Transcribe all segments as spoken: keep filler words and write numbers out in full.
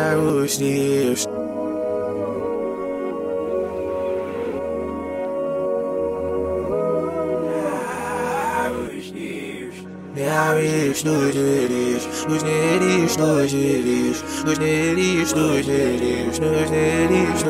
Reversings. Ja, wiesz, du dich, du dich, du dich, du dich, du dich, du dich,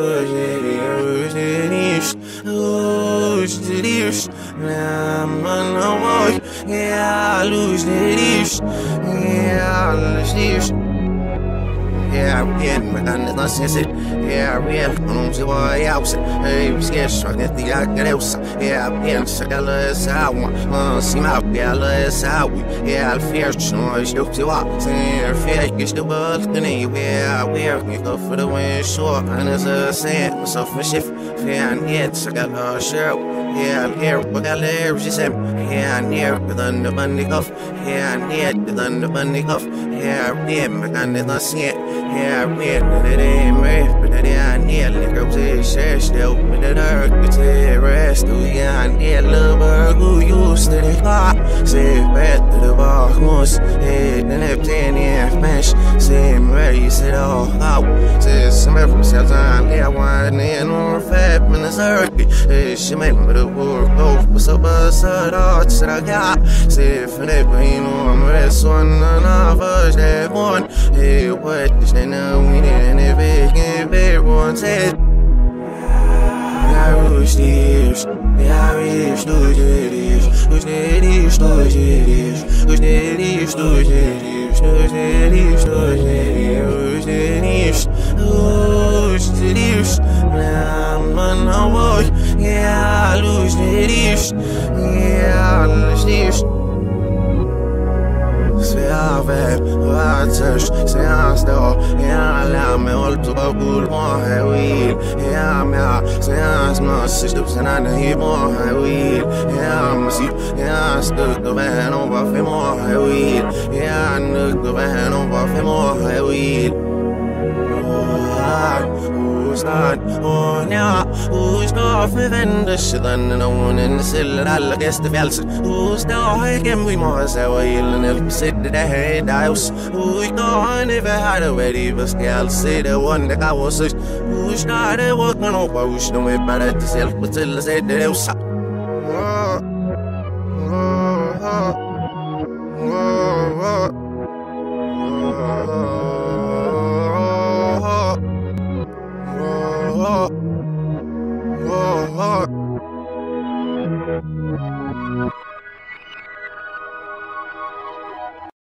du dich, du dich, man, oh, ja, lose dich, ja, lose dich. Yeah, bien, me dan no sé si, yeah, bien, no se va a usar, hey, es que eso que te ya creusa, yeah, bien, se cala esa agua, no, si me apela esa agua, yeah, al fier, no, es lo que va, se fier, que es lo que ne, yeah, we're going to go for the win, sure, and as I say, myself a shift, fan, yeah, se cala show, yeah, here, but I live, she said, yeah, near, with the money off, yeah, near, with the money off, yeah, bien, me dan no sé. Yeah, bien, it ain't me, but it ain't near like I was a still, but it hurt to the rest. Oh, yeah, I need a little bird who used to the clock. Say, back to the bar, once, head and left in the bench. Same race, it all out. Says some of themselves on there, one and more fat, man, it's earthy. She made me the work, oh, what's up, us, the arts that I got. Say, if it ain't no, I'm rest one, none of us, that one. Hey, what is they know we didn't ever give everyone's head. I wish this, I wish to this, wish this, to this, wish this, to this, wish this, to this, wish this, wish this, I'm on boy, yeah, I lose this, yeah, I lose this. C'est un verre, un touch, c'est un store, et un larme, et on le trouve pour moi, et oui, et un mea, c'est un smash, c'est tout, c'est un hibon, et oui, et un massif, et un stuck de van, on va faire moi, et oui, et un nuke de van, on va faire moi, et oui. Who's not, oh, yeah, who's not for vendors, then no one in the cellar, I guess the bells. Who's not, I can we more say, well, and if sit the head house. Who's not, I never had a wedding, but I'll say the one that I was. Who's not, I walk on over, who's no way better to self, but till I said the house. Oh, oh, oh.